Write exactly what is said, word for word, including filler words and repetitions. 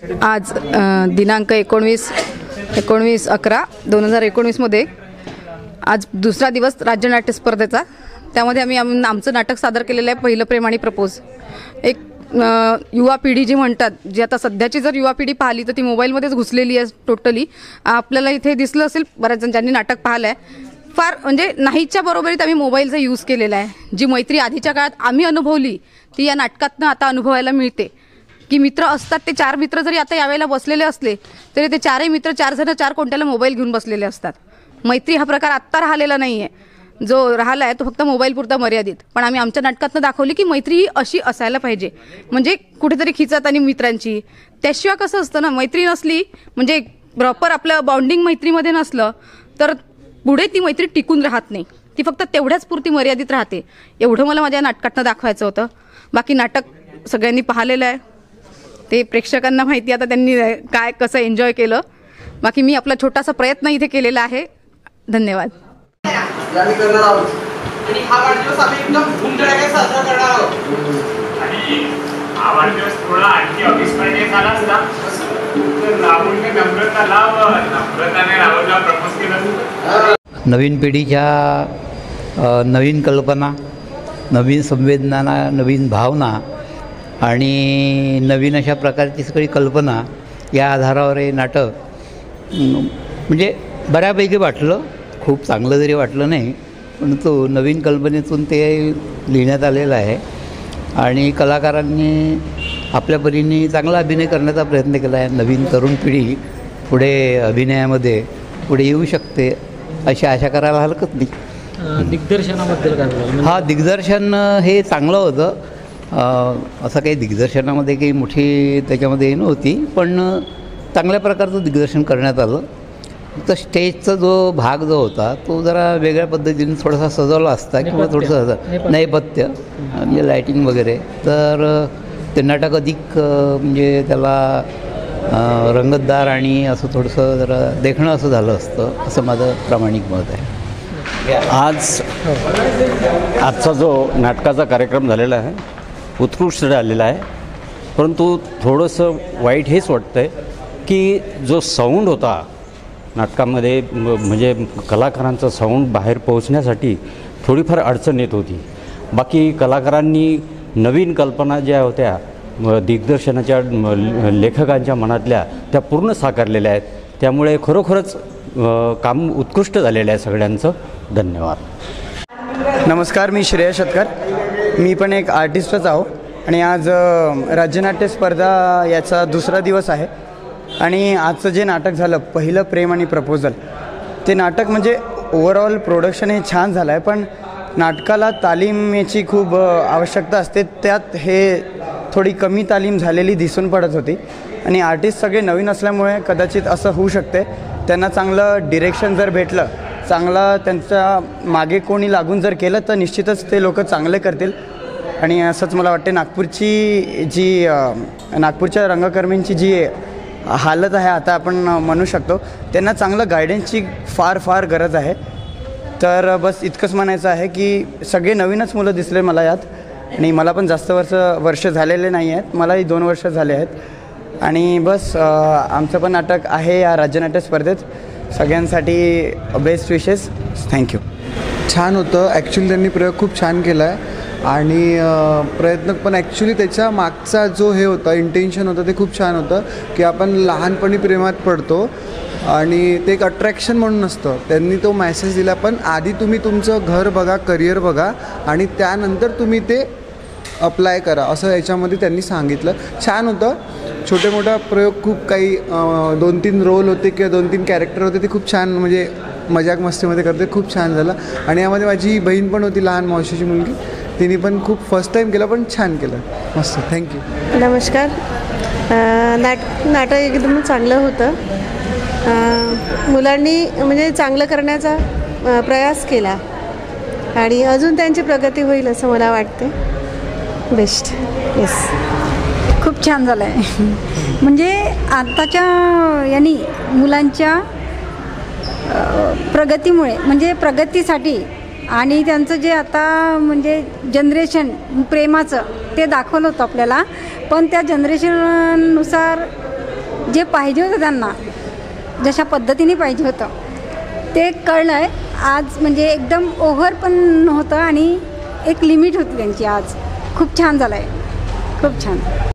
आज दिनांक एकोणवीस एकोणवीस अकरा दोन हजार एकोणवीसमध्ये आज दुसरा दिवस राज्य नाट्य स्पर्धेचा. त्यामध्ये आम्ही आम आमचं नाटक सादर केलेलं आहे, पहिलं प्रेम आणि प्रपोज. एक युवा पिढी जी म्हणतात, जी आता सध्याची जर युवा पिढी पाहिली तर ती मोबाईलमध्येच घुसलेली आहे टोटली. आपल्याला इथे दिसलं असेल बऱ्याच जण ज्यांनी नाटक पाहिलं आहे, फार म्हणजे नाहीच्या बरोबरीत आम्ही मोबाईलचा यूज केलेला आहे. जी मैत्री आधीच्या काळात आम्ही अनुभवली ती या नाटकातनं आता अनुभवायला मिळते. की मित्र असतात ते चार मित्र जरी आता यावेळेला बसलेले असले तरी ते चारही मित्र चार जण चार कोणत्याला मोबाईल घेऊन बसलेले असतात. मैत्री हा प्रकार आत्ता राहिलेला नाही आहे, जो राहिला आहे तो फक्त मोबाईलपुरता मर्यादित. पण आम्ही आमच्या नाटकातनं दाखवली की मैत्री ही अशी असायला पाहिजे, म्हणजे कुठेतरी खिचत आणि मित्रांची. त्याशिवाय कसं असतं ना, मैत्री नसली म्हणजे प्रॉपर आपलं बॉन्डिंग मैत्रीमध्ये नसलं तर पुढे ती मैत्री टिकून राहत नाही, ती फक्त तेवढ्याच पुरती मर्यादित राहते. एवढं मला माझ्या नाटकातनं दाखवायचं होतं. बाकी नाटक सगळ्यांनी पाहिलेलं आहे, ते प्रेक्षकांना माहिती आता त्यांनी काय कसं एन्जॉय केलं. बाकी मी आपला छोटासा प्रयत्न इथे केलेला आहे. धन्यवाद. आणि हा वाढदिवस आम्ही एकदम धूमधडाक्यात साजरा करणार आहोत. आणि हा वाढदिवस थोडा आणखी अविस्मरणीय झाला असता तर राहुलने नम्रताला नम्रताने राहुलला प्रपोज केलं. नवीन पिढीच्या नवीन कल्पना, नवीन संवेदना, नवीन भावना आणि नवीन अशा प्रकारची सगळी कल्पना या आधारावर हे नाटक म्हणजे बऱ्यापैकी वाटलं. खूप चांगलं जरी वाटलं नाही, पण तो नवीन कल्पनेतून ते लिहिण्यात आलेलं आहे. आणि कलाकारांनी आपल्या परीने चांगला अभिनय करण्याचा प्रयत्न केला आहे. नवीन तरुण पिढी पुढे अभिनयामध्ये पुढे येऊ शकते अशी आशा करायला हरकत नाही. दिग्दर्शनाबद्दल काय बोलाल? हा, दिग्दर्शन हे चांगलं होतं. असं काही दिग्दर्शनामध्ये काही मोठी त्याच्यामध्ये नव्हती, पण चांगल्या प्रकारचं दिग्दर्शन करण्यात आलं. तर स्टेजचा जो भाग जो होता तो जरा वेगळ्या पद्धतीने थोडासा सजवला असता किंवा थोडंसं नैपथ्य म्हणजे लायटिंग वगैरे, तर ते नाटक अधिक म्हणजे त्याला रंगतदार आणि असं थोडंसं जरा देखणं असं झालं असतं, असं माझं प्रामाणिक मत आहे. आज आजचा जो नाटकाचा कार्यक्रम झालेला आहे उत्कृष्ट झालेला आहे. परंतु थोडंसं वाईट हेच वाटतं आहे की जो साऊंड होता नाटकामध्ये, म्हणजे कलाकारांचा साऊंड बाहेर पोहोचण्यासाठी थोडीफार अडचण येत होती. बाकी कलाकारांनी नवीन कल्पना ज्या होत्या दिग्दर्शनाच्या लेखकांच्या मनातल्या त्या पूर्ण साकारलेल्या आहेत. त्यामुळे खरोखरच काम उत्कृष्ट झालेलं आहे सगळ्यांचं. धन्यवाद. नमस्कार, मी श्रेयस शतकर. मी पण एक आर्टिस्टच आहो आणि आज राज्यनाट्य स्पर्धा याचा दुसरा दिवस आहे. आणि आजचं जे नाटक झालं पहिलं प्रेम आणि प्रपोजल, ते नाटक म्हणजे ओव्हरऑल प्रोडक्शन हे छान झालं आहे, पण नाटकाला तालीम याची खूप आवश्यकता असते. त्यात हे थोडी कमी तालीम झालेली दिसून पडत होती. आणि आर्टिस्ट सगळे नवीन असल्यामुळे कदाचित असं होऊ शकते. त्यांना चांगलं डिरेक्शन जर भेटलं, चांगला त्यांच्या मागे कोणी लागून जर केलं तर निश्चितच ते लोक चांगले करतील. आणि असंच मला वाटते नागपूरची जी नागपूरच्या रंगकर्मींची जी हालत आहे आता आपण म्हणू शकतो, त्यांना चांगलं गायडन्सची फार फार गरज आहे. तर बस इतकंच म्हणायचं आहे की सगळे नवीनच मुलं दिसले मला यात. आणि मला पण जास्त वर्ष वर्ष झालेले नाही आहेत, मलाही दोन वर्ष झाले आहेत. आणि बस आमचं पण नाटक आहे या राज्यनाट्य स्पर्धेत. सगळ्यांसाठी बेस्ट विशेस. थँक्यू. छान होतं ॲक्च्युली, त्यांनी प्रयोग खूप छान केला आहे. आणि प्रयत्न पण ॲक्च्युली त्याच्या मागचा जो हे होता इंटेन्शन होतं ते खूप छान होतं की आपण लहानपणी प्रेमात पडतो आणि ते एक अट्रॅक्शन म्हणून असतं. त्यांनी तो मॅसेज दिला, पण आधी तुम्ही तुमचं घर बघा, करिअर बघा आणि त्यानंतर तुम्ही ते अप्लाय करा, असं याच्यामध्ये त्यांनी सांगितलं. छान होतं. छोटे मोठा प्रयोग खूप काही दोन तीन रोल होते किंवा दोन तीन कॅरेक्टर होते, ते खूप छान म्हणजे मजाक मस्तीमध्ये करते. खूप छान झालं. आणि यामध्ये माझी बहीण पण होती, लहान मावशीची मुलगी, तिने पण खूप फर्स्ट टाईम केलं पण छान केलं. मस्त. थँक्यू. नमस्कार. नाट नाटक एकदम चांगलं होतं. मुलांनी म्हणजे चांगलं करण्याचा प्रयास केला आणि अजून त्यांची प्रगती होईल असं मला वाटते. बेस्ट. येस. खूप छान झालं आहे. म्हणजे आत्ताच्या यांनी मुलांच्या प्रगतीमुळे म्हणजे प्रगतीसाठी आणि त्यांचं जे आता म्हणजे जनरेशन प्रेमाचं ते दाखवलं होतं आपल्याला. पण त्या जनरेशननुसार जे पाहिजे होतं त्यांना, जशा पद्धतीने पाहिजे होतं ते कळलं आहे आज. म्हणजे एकदम ओव्हर पण नव्हतं आणि एक लिमिट होती त्यांची. आज खूप छान झालं आहे, खूप छान.